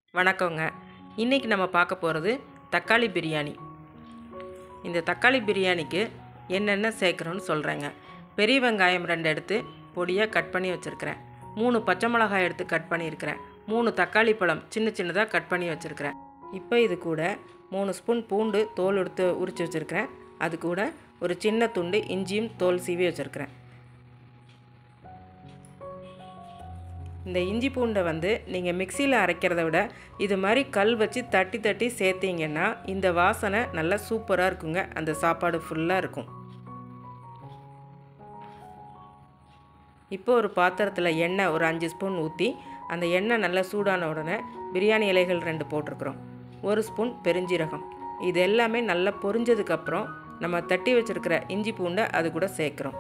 வணக்கங்க. இன்றைக்கி நம்ம பார்க்க போகிறது தக்காளி பிரியாணி. இந்த தக்காளி பிரியாணிக்கு என்னென்ன சேர்க்குறோன்னு சொல்கிறேங்க. பெரிய வெங்காயம் 2 எடுத்து பொடியாக கட் பண்ணி வச்சுருக்கிறேன். 3 பச்சை மிளகாய் எடுத்து கட் பண்ணியிருக்கிறேன். 3 தக்காளி பழம் சின்ன சின்னதாக கட் பண்ணி வச்சுருக்கிறேன். இப்போ இது கூட 3 ஸ்பூன் பூண்டு தோல் எடுத்து உரித்து வச்சுருக்கிறேன். அது கூட ஒரு சின்ன துண்டு இஞ்சியும் தோல் சீவி வச்சுருக்கிறேன். இந்த இஞ்சி பூண்டை நீங்கள் மிக்சியில் அரைக்கிறத விட இது மாதிரி கல் வச்சு தட்டி தட்டி சேர்த்திங்கன்னா இந்த வாசனை நல்லா சூப்பராக இருக்குங்க. அந்த சாப்பாடு ஃபுல்லாக இருக்கும். இப்போ ஒரு பாத்திரத்தில் எண்ணெய் ஒரு 5 ஸ்பூன் ஊற்றி அந்த எண்ணெய் நல்லா சூடான உடனே பிரியாணி இலைகள் 2 போட்டிருக்கிறோம். 1 ஸ்பூன் பெருஞ்சீரகம். இது எல்லாமே நல்லா பொரிஞ்சதுக்கப்புறம் நம்ம தட்டி வச்சுருக்கிற இஞ்சி பூண்டை அது கூட சேர்க்குறோம்.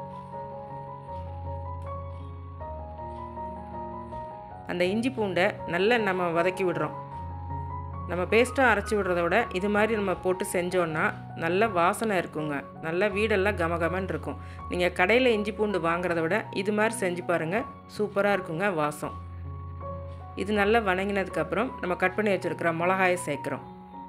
அந்த இஞ்சி பூண்டை நல்லா நம்ம வதக்கி விடுறோம். நம்ம பேஸ்ட்டாக அரைச்சி விடுறத விட இது மாதிரி நம்ம போட்டு செஞ்சோன்னா நல்ல வாசனை இருக்குங்க. நல்லா வீடெல்லாம் கமகமன்னு இருக்கும். நீங்கள் கடையில் இஞ்சி பூண்டு வாங்குறத விட இது மாதிரி செஞ்சு பாருங்கள், சூப்பராக இருக்குங்க வாசம். இது நல்லா வணங்கினதுக்கப்புறம் நம்ம கட் பண்ணி வச்சுருக்கிற மிளகாயை சேர்க்குறோம்.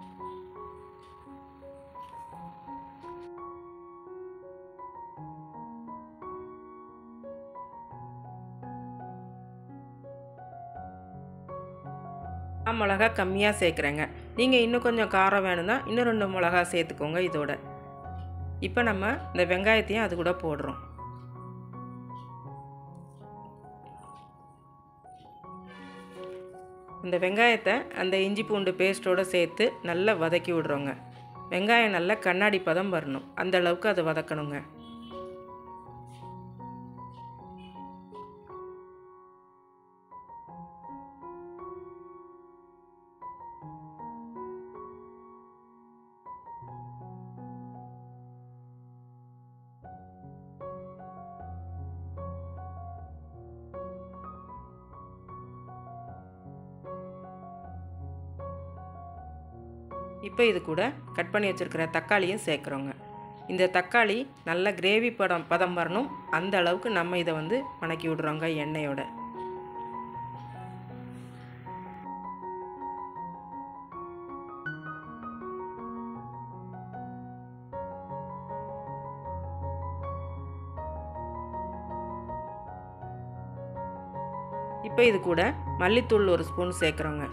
மிளகா கம்மியாக சேர்க்குறேங்க. நீங்கள் இன்னும் கொஞ்சம் காரம் வேணும்னா இன்னும் 2 மிளகா சேர்த்துக்கோங்க இதோட. இப்போ நம்ம இந்த வெங்காயத்தையும் அது கூட போடுறோம். இந்த வெங்காயத்தை அந்த இஞ்சி பூண்டு பேஸ்ட்டோடு சேர்த்து நல்லா வதக்கி விடுறோங்க. வெங்காயம் நல்லா கண்ணாடி பதம் வரணும், அந்த அளவுக்கு அதை வதக்கணுங்க. இப்போ இது கூட கட் பண்ணி வச்சுருக்கிற தக்காளியும் சேர்க்குறோங்க. இந்த தக்காளி நல்லா கிரேவி பதம் வரணும், அந்த அளவுக்கு நம்ம இதை வணக்கி விடுறோங்க எண்ணெயோட. இப்போ இது கூட மல்லித்தூள் 1 ஸ்பூன் சேர்க்குறோங்க.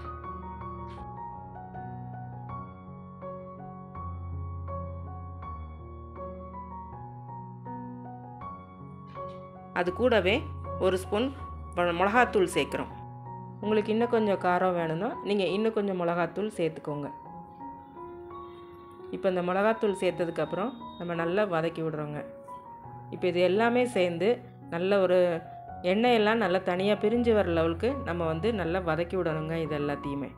அது கூடவே 1 ஸ்பூன் மிளகாத்தூள் சேர்க்குறோம். உங்களுக்கு இன்னும் கொஞ்சம் காரம் வேணும்னா நீங்கள் இன்னும் கொஞ்சம் மிளகாத்தூள் சேர்த்துக்கோங்க. இப்போ இந்த மிளகாத்தூள் சேர்த்ததுக்கப்புறம் நம்ம நல்லா வதக்கி விடுறோங்க. இப்போ இது எல்லாமே சேர்ந்து நல்ல ஒரு எண்ணெயெல்லாம் நல்லா தனியாக பிரிஞ்சு வர லெவலுக்கு நம்ம நல்லா வதக்கி விடணுங்க இது எல்லாத்தையுமே.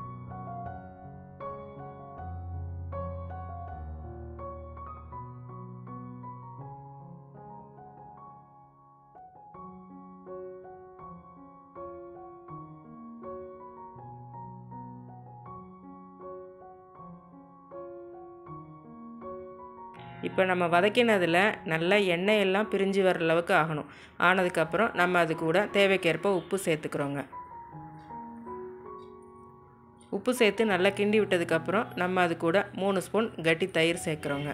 இப்போ நம்ம வதக்கினதில் நல்லா எண்ணெயெல்லாம் பிரிஞ்சு வர அளவுக்கு ஆகணும். ஆனதுக்கப்புறம் நம்ம அது கூட தேவைக்கேற்ப உப்பு சேர்த்துக்கிறோங்க. உப்பு சேர்த்து நல்லா கிண்டி விட்டதுக்கப்புறம் நம்ம அது கூட 3 ஸ்பூன் கட்டி தயிர் சேர்க்குறோங்க.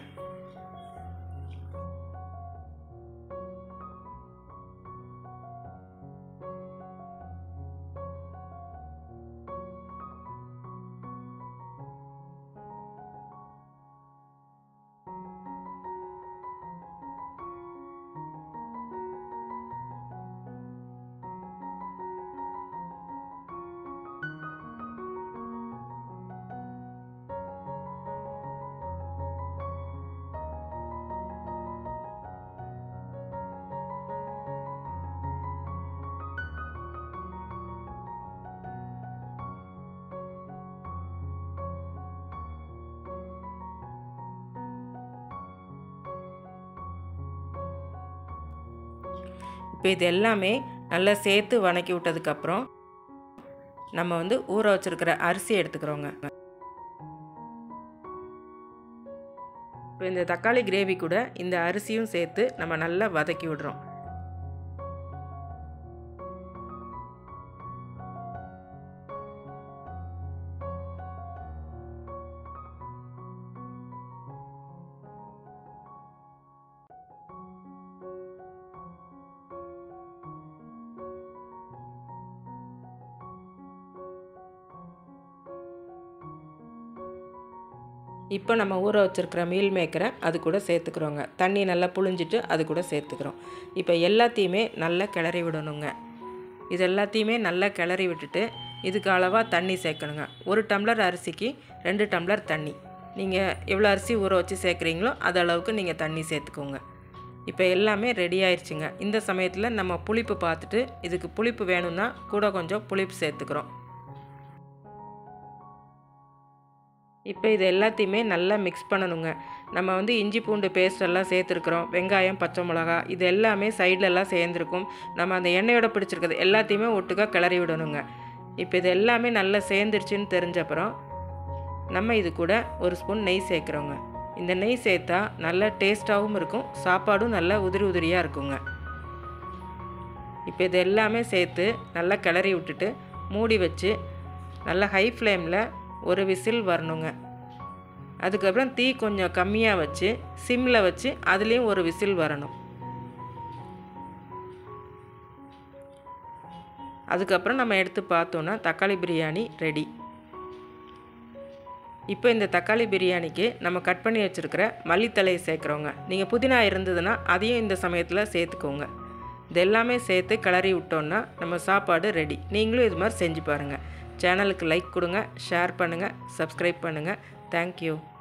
இப்போ இது எல்லாமே நல்லா சேர்த்து வணக்கி விட்டதுக்கப்புறம் நம்ம ஊற வச்சுருக்கிற அரிசி எடுத்துக்கிறோங்க. இப்போ இந்த தக்காளி கிரேவி கூட இந்த அரிசியும் சேர்த்து நம்ம நல்லா வதக்கி விடுறோம். இப்போ நம்ம ஊற வச்சுருக்கிற மீல் மேக்கரை அது கூட சேர்த்துக்கிறோங்க. தண்ணி நல்லா புழிஞ்சிட்டு அது கூட சேர்த்துக்கிறோம். இப்போ எல்லாத்தையுமே நல்லா கிளறி விடணுங்க. இது எல்லாத்தையுமே நல்லா கிளறி விட்டுட்டு இதுக்கு அளவாக தண்ணி சேர்க்கணுங்க. 1 டம்ளர் அரிசிக்கு 2 டம்ளர் தண்ணி. நீங்கள் எவ்வளோ அரிசி ஊற வச்சு சேர்க்குறீங்களோ அது அளவுக்கு நீங்கள் தண்ணி சேர்த்துக்கோங்க. இப்போ எல்லாமே ரெடி ஆயிடுச்சுங்க. இந்த சமயத்தில் நம்ம புளிப்பு பார்த்துட்டு இதுக்கு புளிப்பு வேணும்னா கூட கொஞ்சம் புளிப்பு சேர்த்துக்கிறோம். இப்போ இது எல்லாத்தையுமே நல்லா மிக்ஸ் பண்ணணுங்க. நம்ம இஞ்சி பூண்டு பேஸ்ட் எல்லாம் சேர்த்துருக்குறோம். வெங்காயம், பச்சை மிளகா இது எல்லாமே சைட்லலாம் சேர்ந்துருக்கும். நம்ம அந்த எண்ணெயோட பிடிச்சிருக்கிறது எல்லாத்தையுமே ஒட்டுக்கா கிளறி விடணுங்க. இப்போ இது எல்லாமே நல்லா சேர்ந்துருச்சுன்னு தெரிஞ்சப்புறம் நம்ம இது கூட 1 ஸ்பூன் நெய் சேர்க்குறோங்க. இந்த நெய் சேர்த்தா நல்லா டேஸ்ட்டாகவும் இருக்கும், சாப்பாடும் நல்லா உதிரி உதிரியாக இருக்குங்க. இப்போ இது எல்லாமே சேர்த்து நல்லா கிளறி விட்டுட்டு மூடி வச்சு நல்லா ஹை ஃப்ளேமில் 1 விசில் வரணுங்க. அதுக்கப்புறம் தீ கொஞ்சம் கம்மியாக வச்சு சிம்மில் வச்சு அதுலேயும் 1 விசில் வரணும். அதுக்கப்புறம் நம்ம எடுத்து பார்த்தோன்னா தக்காளி பிரியாணி ரெடி. இப்போ இந்த தக்காளி பிரியாணிக்கு நம்ம கட் பண்ணி வச்சுருக்கிற மல்லித்தலையை சேர்க்குறோங்க. நீங்கள் புதினா இருந்ததுன்னா அதையும் இந்த சமயத்தில் சேர்த்துக்கோங்க. இது எல்லாமே சேர்த்து கிளறி விட்டோன்னா நம்ம சாப்பாடு ரெடி. நீங்களும் இது மாதிரி செஞ்சு பாருங்கள். சேனலுக்கு லைக் கொடுங்க, ஷேர் பண்ணுங்கள், சப்ஸ்கிரைப் பண்ணுங்கள். தேங்க்யூ.